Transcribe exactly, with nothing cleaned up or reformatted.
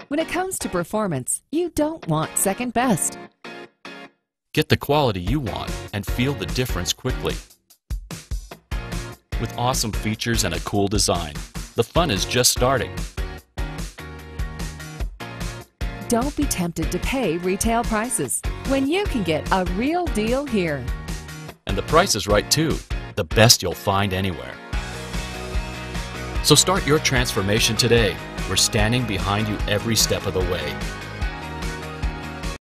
When it comes to performance, you don't want second best. Get the quality you want and feel the difference quickly. With awesome features and a cool design, the fun is just starting. Don't be tempted to pay retail prices when you can get a real deal here. And the price is right too, the best you'll find anywhere. So start your transformation today. We're standing behind you every step of the way.